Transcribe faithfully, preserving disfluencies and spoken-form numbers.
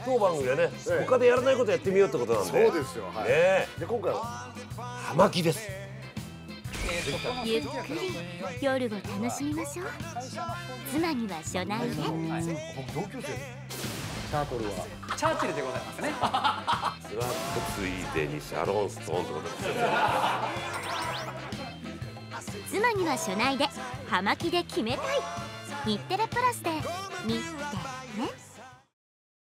当番組はね、他でやらないことやってみようってことなんで。 そうですよ。はい。 ね、 で今回は葉巻です。 ゆっくり夜を楽しみましょう。妻には初内で。 僕同級生で。チャートルはチャーチルでございますね。 スワットついでにシャロンストーンってことですよ。 妻には初内で葉巻で決めたい。日テレプラスで見て